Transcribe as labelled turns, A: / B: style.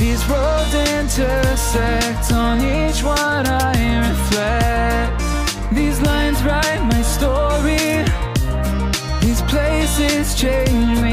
A: These roads intersect, on each one I reflect. These lines write my story, these places change me.